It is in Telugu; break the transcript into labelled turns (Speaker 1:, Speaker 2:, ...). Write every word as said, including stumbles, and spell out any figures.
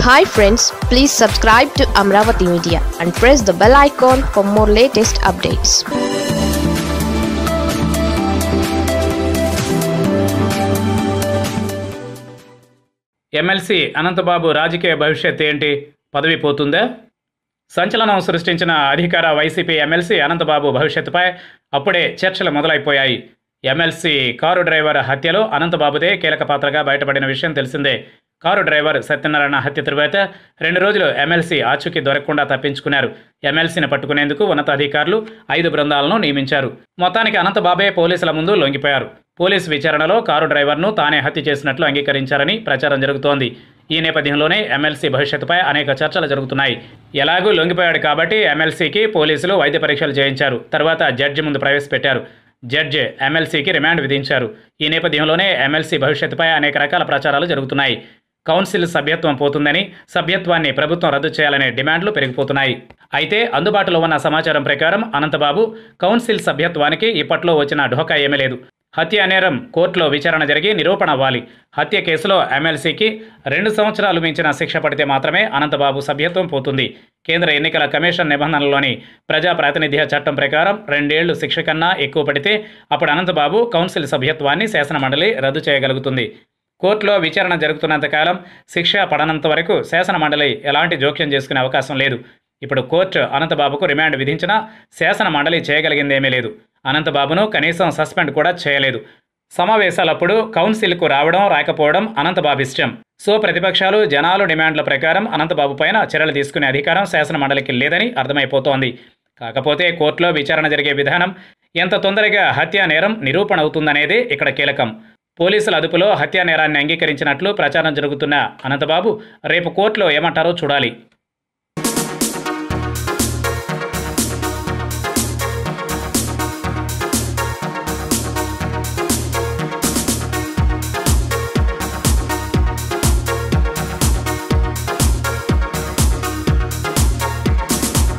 Speaker 1: Hi friends, please subscribe to Amaravathi Media and press the bell icon for more latest updates.
Speaker 2: M L C Anantha Babu రాజకీయ భవిష్యత్ ఏంటి? పదవి పోతుందా? సంచలనం సృష్టించిన అధికార వైసీపీ ఎమ్మెల్సీ అనంత బాబు భవిష్యత్తుపై అప్పుడే చర్చలు మొదలైపోయాయి. ఎమ్మెల్సీ కారు డ్రైవర్ హత్యలో అనంత బాబుదే కీలక పాత్రగా బయటపడిన విషయం తెలిసిందే. కారు డ్రైవర్ సత్యనారాయణ హత్య తరువాత రెండు రోజులు ఎమ్మెల్సీ ఆచూకీ దొరకకుండా తప్పించుకున్నారు. ఎమ్మెల్సీని పట్టుకునేందుకు ఉన్నతాధికారులు ఐదు బృందాలను నియమించారు. మొత్తానికి అనంత బాబే పోలీసుల ముందు లొంగిపోయారు. పోలీసు విచారణలో కారు డ్రైవర్ను తానే హత్య చేసినట్లు అంగీకరించారని ప్రచారం జరుగుతోంది. ఈ నేపథ్యంలోనే ఎమ్మెల్సీ భవిష్యత్తుపై అనేక చర్చలు జరుగుతున్నాయి. ఎలాగూ లొంగిపోయాడు కాబట్టి ఎమ్మెల్సీకి పోలీసులు వైద్య పరీక్షలు చేయించారు. తర్వాత జడ్జి ముందు ప్రవేశపెట్టారు. జడ్జి ఎమ్మెల్సీకి రిమాండ్ విధించారు. ఈ నేపథ్యంలోనే ఎమ్మెల్సీ భవిష్యత్తుపై అనేక రకాల ప్రచారాలు జరుగుతున్నాయి. కౌన్సిల్ సభ్యత్వం పోతుందని, సభ్యత్వాన్ని ప్రభుత్వం రద్దు చేయాలనే డిమాండ్లు పెరిగిపోతున్నాయి. అయితే అందుబాటులో ఉన్న సమాచారం ప్రకారం అనంతబాబు కౌన్సిల్ సభ్యత్వానికి ఇప్పట్లో వచ్చిన ఢోకా ఏమీ లేదు. హత్య నేరం కోర్టులో విచారణ జరిగి నిరూపణ అవ్వాలి. హత్య కేసులో ఎమ్మెల్సీకి రెండు సంవత్సరాలు మించిన శిక్ష పడితే మాత్రమే అనంతబాబు సభ్యత్వం పోతుంది. కేంద్ర ఎన్నికల కమిషన్ నిబంధనల్లోని ప్రజా ప్రాతినిధ్య చట్టం ప్రకారం రెండేళ్లు శిక్ష కన్నా ఎక్కువ పడితే అప్పుడు అనంతబాబు కౌన్సిల్ సభ్యత్వాన్ని శాసనమండలి రద్దు చేయగలుగుతుంది. కోర్టులో విచారణ జరుగుతున్నంతకాలం శిక్ష పడనంత వరకు శాసనమండలి ఎలాంటి జోక్యం చేసుకునే అవకాశం లేదు. ఇప్పుడు కోర్టు అనంతబాబుకు రిమాండ్ విధించినా శాసనమండలి చేయగలిగిందేమీ లేదు. అనంతబాబును కనీసం సస్పెండ్ కూడా చేయలేదు. సమావేశాలప్పుడు కౌన్సిల్కు రావడం రాకపోవడం అనంతబాబు ఇష్టం. సో ప్రతిపక్షాలు జనాలు డిమాండ్ల ప్రకారం అనంతబాబు పైన చర్యలు తీసుకునే అధికారం శాసనమండలికి లేదని అర్థమైపోతోంది. కాకపోతే కోర్టులో విచారణ జరిగే విధానం ఎంత తొందరగా హత్యా నేరం నిరూపణ అవుతుందనేదే ఇక్కడ కీలకం. పోలీసుల అదుపులో హత్యా నేరాన్ని అంగీకరించినట్లు ప్రచారం జరుగుతున్న అనంతబాబు రేపు కోర్టులో ఏమంటారో చూడాలి.